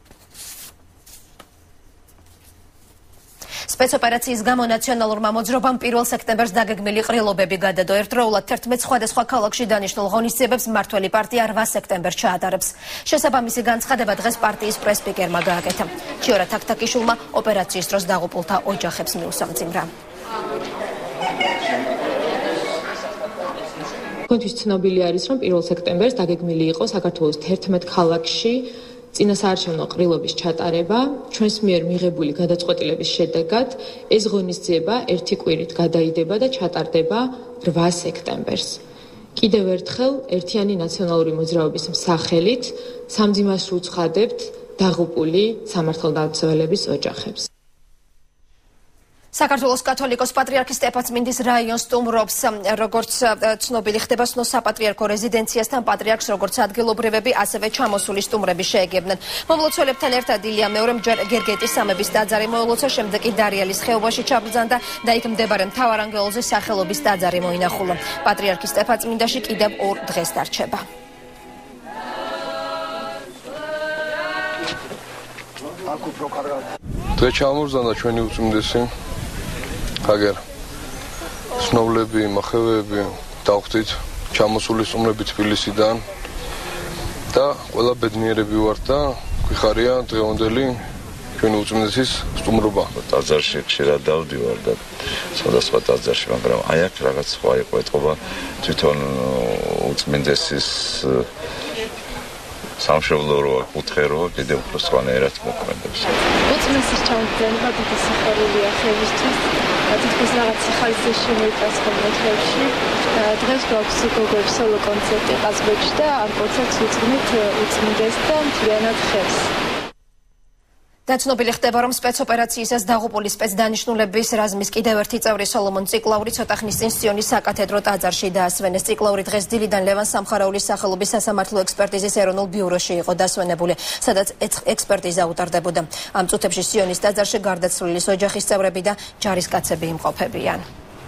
სპეცოპერაციის გამო ნაციონალურმა მოძრაობამ პირველ სექტემბერს დაგეგმილი ყრილობები გადადო. ერთდროულად თერთმეტ სხვადასხვა ქალაქში დანიშნულ ღონისძიებებს მმართველი პარტია რვა სექტემბერს ჩაატარებს. შესაბამისი განცხადება დღეს პარტიის პრეს-სპიკერმა გააკეთა. ჩიორა თაქთაკიშვილმა ოპერაციის დროს დაღუპულთა ოჯახებს მიუსამძიმრა.
თქვენთვის ცნობილი არის, რომ პირველ სექტემბერს დაგეგმილი იყო საქართველოს თერთმეტ ქალაქში წინასაარჩევნო ყრილობის ჩატარება. ჩვენს მიერ მიღებული გადაწყვეტილების შედეგად ეს ღონისძიება ერთი კვირით გადაიდება და ჩატარდება რვა სექტემბერს. კიდევ ერთხელ ერთიანი ნაციონალური მოძრაობის მსახელით სამძიმარს ვუცხადებთ დაღუპული სამართალდამცველების ოჯახებს. საქართველოს კათოლიკოს პატრიარქი სტეფანწმინდის რაიონს სტუმრობს, როგორც ცნობილი ხდება, სნო საპატრიარქო რეზიდენციასთან პატრიარქს როგორც ადგილობრივები, ასევე ჩამოსული სტუმრები შეეგებნენ. მომლოცველებთან ერთად ილია მეორემ გერგეტის სამების ტაძარი მოელოცა, შემდეგ კი დარიალის ხეობაში ჩაბრძანდა და იქ მდებარე მთავარანგელოზის სახელობის ტაძარი მოინახულა. პატრიარქი სტეფანწმინდაში კიდევ ორ დღეს დარჩება.
დღეს ჩამოვზანდა ჩვენი უწმინდესი აგერ სნობლები, მახევები დავხვდით, ჩამოსული სტუმრები თბილისიდან და ყველა ბედნიერები ვართ და გვიხარია დღევანდელი ჩვენი უწმინდესის სტუმრობა.
ტაძარში ხშირად დავდივარ და სხვადასხვა ტაძარში, მაგრამ აი აქ რაღაც სხვა იყო ეთყობა თვითონ უწმინდესის სამშობლო როა, კუთხე როა, კიდევ უფრო სხვანაირად მოქმედებს.
უწმესის ჩამოყენება დიდი სიხარულია ხევისთვის. თითქოს რაღაც ხალხის შემოიტანს ხოლმე ხევში. დღეს გვაქვს გოგოების სოლო კონცერტი ყაზბეგში და ამ კონცერტს ვიწვნით უწმინდეს და მთლიანად ხევს.
დაცნობილი ხდება, რომ სპეცოპერაციისას დაღუპული სპეცდანიშნულების რაზმის კიდევ ერთი წევრი სოლომონ ციკლაური ცოტა ხნის წინ სიონის საკათედრო ტაძარში დაასვენეს. ციკლაური დღეს დილიდან ლევან სამხარაულის სახელობის სასამართლო ექსპერტიზის ეროვნულ ბიუროში იყო დასვენებული, სადაც ექსპერტიზა უტარდებოდა. ამ წუთებში სიონის ტაძარში გარდაცვლილის ოჯახის წევრები და ჯარისკაცები იმყოფებიან.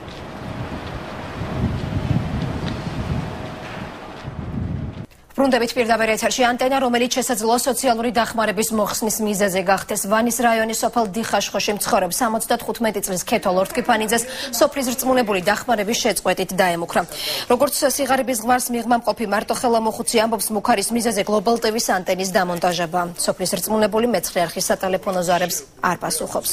ბრუნდებით პირდაპირ ეთერში ანტენა, რომელიც შესაძლოა სოციალური დახმარების მოხსნის მიზეზი გახდეს. ვანის რაიონის სოფელ დიხაშხოში მცხოვრებ სამოცდათხუთმეტი წლის ქეთო ლორთქიფანიძეს სოფლის რწმუნებული დახმარების შეწყვეტით დაემუქრა. როგორც სიღარიბის ზღვარს მიღმა მყოფი მარტოხელა მოხუცი ამბობს, მუქარის მიზეზი გლობალ ტივის ანტენის დამონტაჟება. სოფლის რწმუნებული მეცხრე არხის სატელეფონო ზარებს არ პასუხობს.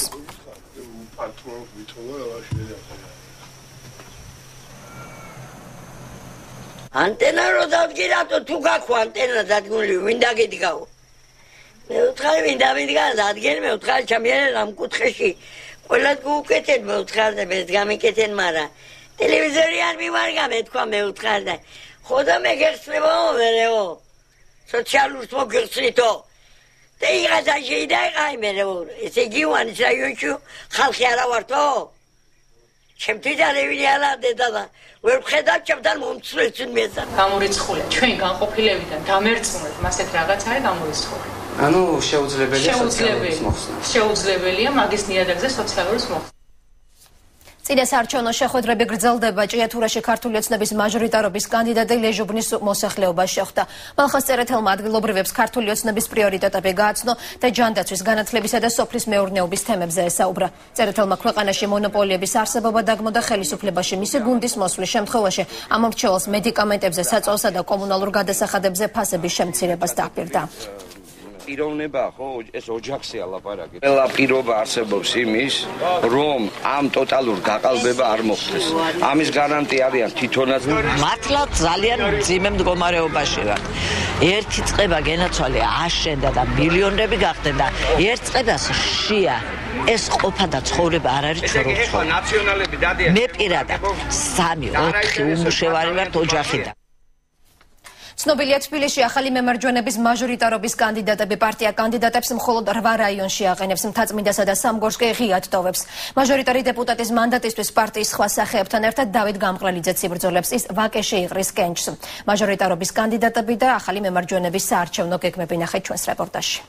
ანტენა რო დადგირატო თუ გაქვ ანტენა დადგმული მინდა გიდგაო მე უთხარი მინდა მიდგა დადგენ მე უთხარი ჩამიერე ამ კუთხეში ყველა გუკეთენ მე უთხარი და მე გამიკეთენ მარა ტელევიზორი არ მიმარგა მე თქვა მე უთხარი და ხოდა მე გეხსნებო მერეო სოციალურს მოგეხსნითო და იღადა შეიდა აი მერეო ესე გივანის რაიონში ხალხი არა ვართო ჩემთვის არევინი არა დედა ვერ ვხედავ ჩემთან მომცვლელს მეზა
გამორიცხულია ჩვენ განყოფილებიდან დამერწმუნეთ მას ეს რაღაც არის გამორიცხული
ანუ შეუძლებელია
სოციალურის მოხსნა შეუძლებელია მაგის ნიადაგზე სოციალურის მოხსნა წინა საარჩევნო შეხვედრები გრძელდება. ჭიათურაში ქართული ოცნების მაჟორიტარობის კანდიდატი ლეჟუბნის მოსახლეობას შეხვდა. მალხაზწერეთელმა ადგილობრივებს ქართული ოცნების პრიორიტეტები გააცნო და ჯანდაცვის, განათლებისა და სოფლის მეურნეობის თემებზე ესაუბრა. წერეთელმა ქვეყანაში მონოპოლიების არსებობა დაგმოდა ხელისუფლებაში. მისი გუნდის მოსვლის შემთხვევაში ამ მრჩეველს მედიკამენტებზე, საწოლსა და კომუნალურ გადასახადებზე ფასების შემცირებას დააპირდა.
პიროვნება ხო ეს ოჯახზე ალაპარაკი. ყველა პირობა არსებობს იმის, რომ ამ ტოტალურ გაყალბება არ მოხდეს. ამის გარანტი არიან თვითონაც.
მართლაც ძალიან მძიმე მდგომარეობაში ვარ. ერთი წება გენაცვალე აშენდა და მილიონები გახდება. ერთ წებას შია ეს ყოფა და ცხოვრება არ არის ჩვენ რო
ნაციონალები დადიან.
მე პირადად სამი ოთხი უმუშევარი ვარ ოჯახიდან.
ცნობილია თბილისში ახალი მემარჯვენების მაჟორიტარობის კანდიდატები პარტია კანდიდატებს მხოლოდ რვა რაიონში აყენებს მთაწმინდასა და სამგორს კი ღიად ტოვებს. მაჟორიტარი დეპუტატის მანდატისთვის პარტიის სხვა სახეებთან ერთად დავით გამყრელიძეც იბრძოლებს, ის ვაკეში იყრის კენჭს. მაჟორიტარობის კანდიდატები და ახალი მემარჯვენების საარჩევნო გეგმები ნახეთ ჩვენს რეპორტაჟში.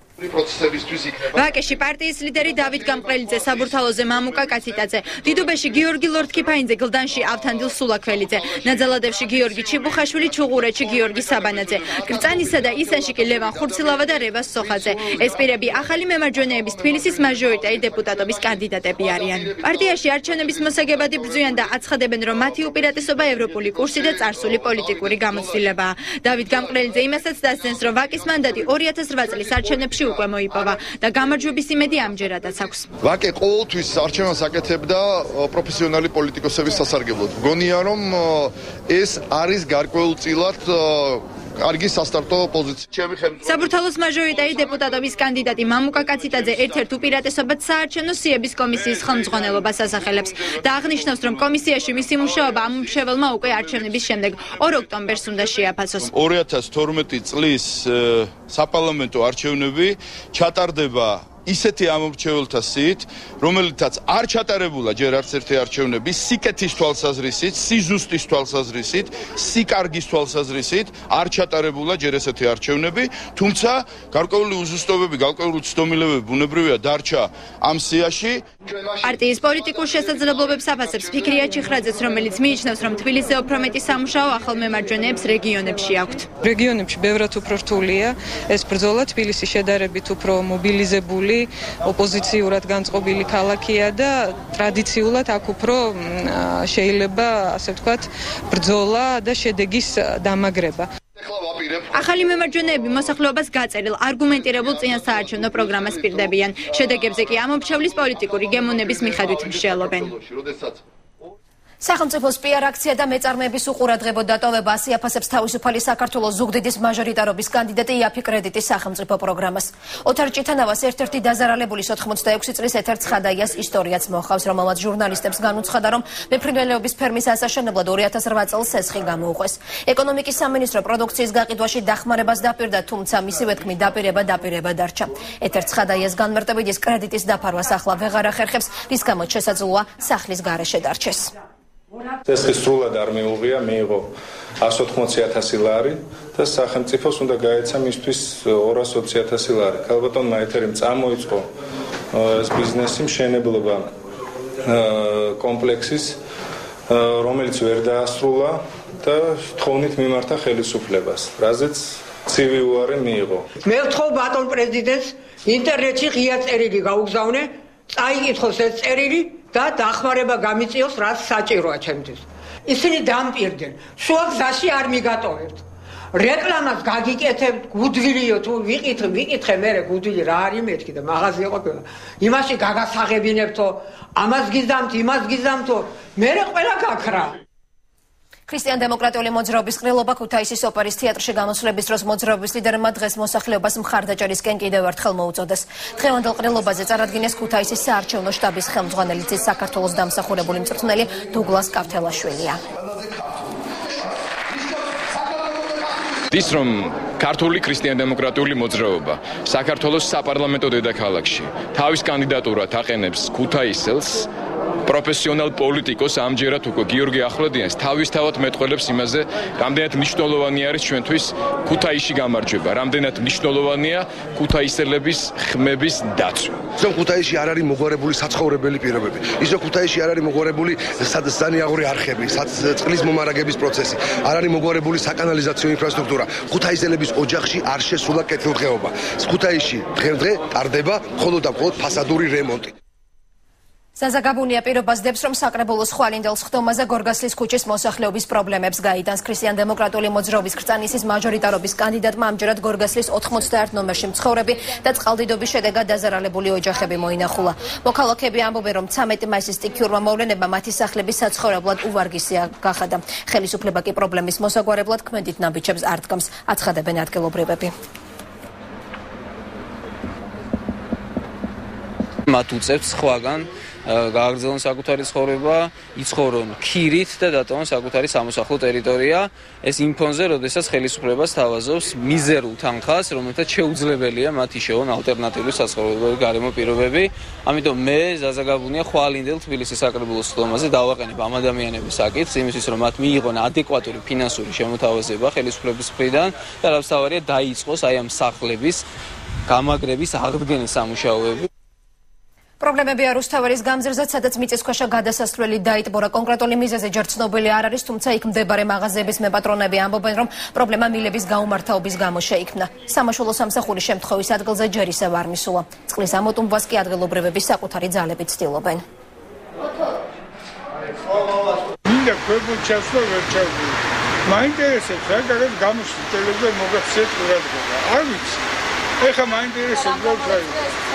ვაკეში პარტიის ლიდერი დავით გამყრელიძე, საბურთალოზე მამუკა კაციტაძე, დიდუბეში გიორგი ლორთქიფანიძე, გლდანში ავთანდილ სულაქველიძე, ნაძალადევში გიორგი ჩიბუხაშვილი, ჩუღურეთში გიორგი საბანაძე, კრწანისა და ისანში კი ლევან ხურცილავა და რევას სოხაძე. ეს პირები ახალი მემარჯვენეების თბილისის მაჟორიტარი დეპუტატობის კანდიდატები არიან. პარტიაში არჩევნების მოსაგებად იბრძვიან და აცხადებენ, რომ მათი უპირატესობა ევროპული კურსი და წარსული პოლიტიკური გამოცდილებაა. დავით გამყრელიძე იმასაც დასძენს, რომ ვაკის მანდატი ორი ათას რვა წლის არჩევნებში უკვე მოიპოვა და გამარჯვების იმედი ამჯერადაც აქვს.
ვაკე ყოველთვის არჩევანს აკეთებდა პროფესიონალი პოლიტიკოსების სასარგებლოდ. მგონია რომ ეს არის გარკვეულწილად კარგი სასტარტო პოზიცია.
საბურთალოს მაჟორიტარი დეპუტატობის კანდიდატი მამუკა კაციტაძე ერთ-ერთ უპირატესობად საარჩევნო სიების კომისიის ხელმძღვანელობას ასახელებს და აღნიშნავს, რომ კომისიაში მისი მუშაობა ამ მრჩეველმა უკვე არჩევნების შემდეგ ორ ოქტომბერს უნდა შეაფასოს.
ორი ათას თორმეტი წლის საპარლამენტო არჩევნები ჩატარდება ისეთი ამომრჩეველთა სიით, რომელთაც არ ჩატარებულა ჯერ არც ერთი არჩევნები, სიკეთის თვალსაზრისით, სიზუსტის თვალსაზრისით, სიკარგის თვალსაზრისით არ ჩატარებულა ჯერ ესეთი არჩევნები, თუმცა გარკვეული უზუსტობები, გარკვეული ცდომილებები ბუნებრივია დარჩა ამ სიაში.
პარტიის პოლიტიკურ შესაძლებლობებს აფასებს ფიქრია ჩიხრაძეც, რომელიც მიიჩნევს, რომ თბილისზე უფრო მეტი სამუშაო ახალ მემარჯვენეებს რეგიონებში აქვთ.
რეგიონებში ბევრად უფრო რთულია ეს ბრძოლა, თბილისი შედარებით უფრო მობილიზებული ოპოზიციურად განწყობილი ქალაქია და ტრადიციულად აქ უფრო შეიძლება ასე ვთქვათ ბრძოლა და შედეგის დამაგრება.
ახალი მემარჯვენეები მოსახლეობას გაწერილ არგუმენტირებულ წინასაარჩევნო პროგრამას პირდებიან. შედეგებზე კი ამომრჩევლის პოლიტიკური გემოვნების მიხედვით მსჯელობენ.
სახელმწიფოს პიარ აქცია და მეწარმეების უყურადღებო დატოვება ასე აფასებს თავისუფალი საქართველოს ზუგდიდის მაჟორიტარობის კანდიდატი იაფი კრედიტის სახელმწიფო პროგრამას. ოთარ ჭიტანავას ერთ-ერთი დაზარალებულის ოთხმოცდაექვსი წლის ეთერ ცხადაიას ისტორიაც მოჰყავს, რომელმაც ჟურნალისტებს განუცხადა, რომ მეფრინველეობის ფერმის ასაშენებლად ორი ათას რვა წელს სესხი გამოუყვეს. ეკონომიკის სამინისტრო პროდუქციის გაყიდვაში დახმარებას დაპირდა, თუმცა მისივე თქმით დაპირება დაპირება დარჩა. ეთერ ცხადაიას განმარტებით ის კრედიტის დაფარვას ახლა ვეღარ ახერხებს, რის გამოც შესაძლოა სახლის გარეშე დარჩეს.
სესხი სრულად არ მიუღია, მიიღო εκατს ოთხმოცი ათასი ლარი და სახელმწიფოს უნდა გაეცა მისთვის ორას ოცი ათასი ლარი. ქალბატონმა ეთერიმ წამოიწყო ეს ბიზნესი, მშენებლობა კომპლექსის, რომელიც ვერ დაასრულა და თხოვნით მიმართა ხელისუფლებას, რაზეც ცივი უარი მიიღო.
მე ვთხოვ ბატონ პრეზიდენტს ინტერნეტში ღია წერილი გაუგზავნე, წაიკითხოს ეს წერილი და დახმარება გამიწიოს, რაც საჭიროა ჩემთვის. ისინი დამპირდნენ, შუა გზაში არ მიგატოვებთ. რეკლამას გაგიკეთებთ, გუდვილიო თუ ვიყით, ვიკითხე მე გუდვილი რა არის მეთქი და მაღაზია ყოფილა. იმაში გაგასაღებინებთო, ამას გიზამთ, იმას გიზამთო, მე ყველა გაქრა. ქრისტიან დემოკრატიული მოძრაობის ყრილობა ქუთაისის ოპერის თეატრში გამოსვლების დროს მოძრაობის ლიდერმა დღეს მოსახლეობას მხარდაჭერისკენ კიდევ ერთხელ მოუწოდეს. დღევანდელ ყრილობაზე წარადგინეს ქუთაისის საარჩევნო შტაბის ხელმძღვანელი ძის საქართველოს დამსახურებული მწვრთნელი დუგლას კავთელაშვილია.
ის რომ ქართული ქრისტიან დემოკრატიული მოძრაობა საქართველოს საპარლამენტო დედაქალაქში თავის კანდიდატურად აყენებს ქუთაისელს, პროფესიონალ პოლიტიკოს ამჯერად უკვე გიორგი ახვლედიანს თავისთავად მეტყველებს იმაზე, რამდენად მნიშვნელოვანი არის ჩვენთვის ქუთაისში გამარჯვება, რამდენად მნიშვნელოვანია ქუთაისელების ხმების დაცვა.
ის რომ ქუთაისში არ არის მოგვარებული საცხოვრებელი პირობები, ის რომ ქუთაისში არ არის მოგვარებული სანიაღური არხები, წყლის მომარაგების პროცესი, არ არის მოგვარებული საკანალიზაციო ინფრასტრუქტურა. ქუთაისელების ოჯახში არ შესულა კეთილდღეობა. ქუთაისში დღე-დღე ტარდება მხოლოდ და მხოლოდ ფასადური რემონტი.
საზაგაბუნია პირობას დებს, რომ საკრებულოს ხვალინდელ სხდომაზე გორგასლის ქუჩის მოსახლეობის პრობლემებს გაიტანს. ქრისტიან დემოკრატიული მოძრაობის ქრწანისის მაჟორიტარობის კანდიდატმა ამჯერად გორგასლის ოთხმოცდაერთ ნომერში მცხოვრები და წყალდიდობის შედეგად დაზარალებული ოჯახები მოინახულა. მოქალაქეები ამბობენ, რომ ცამეტი მაისის სტიქიურმა მოვლენებმა მათი სახლების საცხოვრებლად უვარგისი გახადა. ხელისუფლება კი პრობლემის მოსაგვარებლად ქმედით ნაბიჯებს არ დგამს, აცხადებენ ადგილობრივები.
მათ უწევს სხვაგან გააგრძელონ საკუთარი ცხოვრება, იცხოვრონ ქირით და დატოვონ საკუთარი სამოსახლო ტერიტორია. ეს იმ ფონზე, როდესაც ხელისუფლებას თავაზობს მიზერულ თანხას, რომელთაც შეუძლებელია მათ იშოვონ ალტერნატიული საცხოვრებელი გარემო პირობები. ამიტომ მე ზაზაგაბუნია ხვალინდელ თბილისის საკრებულოს სხდომაზე დავაყენებ ამ ადამიანების საკითხს, იმისთვის რომ მათ მიიღონ ადეკვატური ფინანსური შემოთავაზება ხელისუფლების მხრიდან და რაც თავარია დაიწყოს აი ამ სახლების გამაგრების აღდგენის სამუშაოები.
პრობლემები არ უსთავარის გამზირზად, სადაც მიწისქვეშა გადასასვლელი დაიტბორა. კონკრეტული მიზეზი ჯერ ცნობილი არ არის, თუმცა იქ მდებარე მაღაზიების მეპატრონები ამბობენ, რომ პრობლემა მილების გაუმართავობის გამო შეიქმნა. სამაშველო სამსახურის შემთხვევის ადგილზე ჯერ ისევ არ მისულა. წყლის ამოტუმბვას კი ადგილობრივები საკუთარი ძალებით ცდილობენ.
მინდა ქვემოჩას და ვერ ჩავდი. მაინტერესებს რა გაგას გამოშტელებს და მოგახსენეთ ყურადღება. არ ვიცი. ეხა მაინტერესებს რა ვქარი.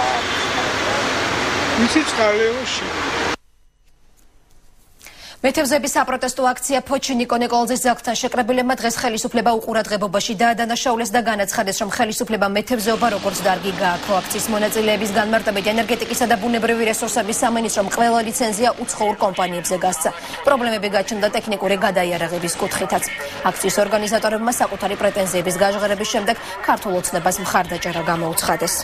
მისი წყალეოში. მეთევზების საპროტესტო აქცია ფოჩი ნიკო ნიკოლაძის ძაღლთან შეკრებილებმა დღეს ხელისუფლება უყურადღებობაში დაადანაშაულეს და განაცხადეს, რომ ხელისუფლება მეთევზეობა როგორც დარგი გააქრო. აქციის მონაწილეების განმარტებით ენერგეტიკისა და ბუნებრივი რესურსების სამინისტრომ ყველა ლიცენზია უცხოურ კომპანიებზე გასცა. პრობლემები გაჩნდა ტექნიკური გადაიარაღების კუთხითაც. აქციის ორგანიზატორებმა საკუთარი პრეტენზიების გაჟღერების შემდეგ ქართულ ოცნებას მხარდაჭერა გამოუცხადეს.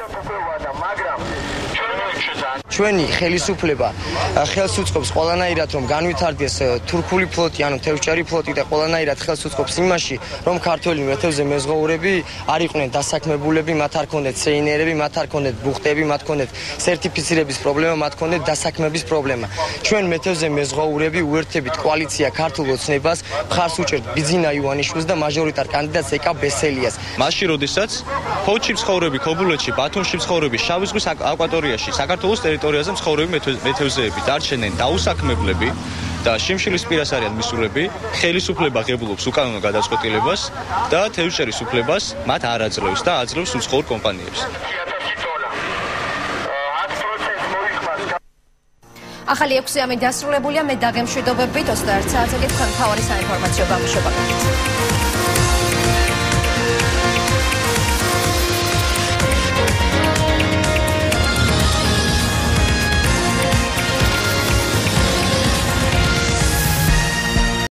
ჩვენი ხელისუფლება ხელს უწყობს ყველანაირად, რომ განვითარდეს თურქული ფლოტი, ანუ თევზჭერი ფლოტი და ყველანაირად ხელს უწყობს იმაში, რომ ქართველი მეთევზე მეზღვაურები არ იყვნენ დასაქმებულები, მათ არ ქონდეთ სეინერები, მათ არ ქონდეთ ბუხტები, მათ ქონდეთ სერტიფიცირების პრობლემა, მათ ქონდეთ დასაქმების პრობლემა. ჩვენ მეთევზე მეზღვაურები უერთებით კოალიცია ქართულ ოცნებას მხარს უჭერთ ბიძინა ივანიშვილს და მაჟორიტარ კანდიდატს ეკა ბესელიას.
მასში როდესაც ფოჩი მცხოვრები ქობულეთში, ბათუმში მცხოვრები შავი ზღვის აკვატორიაში, საქართველოს ტერიტორიაზე მცხოვრები მეთევზეები დარჩენენ დაუსაქმებლები და შიმშილის პირას არიან მისულები. ხელისუფლება ღებულობს უკანონო გადაწყვეტილებას და თევზჭერის უფლებას მათ არ აძლევს და აძლევს უცხოურ კომპანიებს.
ახალი ექვსი ამი დასრულებულია, მე დაგემშვიდობებით ოცდაერთ საათზე თქვენ მთავარი საინფორმაციო გამოშვება.